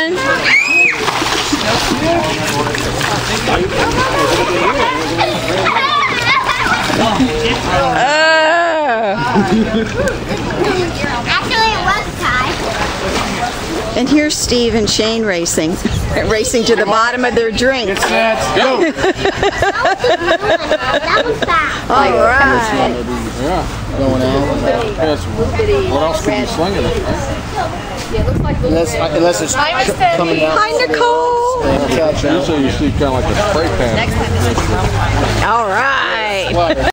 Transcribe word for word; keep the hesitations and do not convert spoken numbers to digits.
Actually, it was a tie. And here's Steve and Shane racing. Racing to the bottom of their drink. Get set, go! That was fast. All right. Yeah, going out. Yes. What else could you sling it? Right? Yeah, it looks like Unless, unless it's coming out. Hi, Nicole. Usually you see kind of like a spray pan. All right.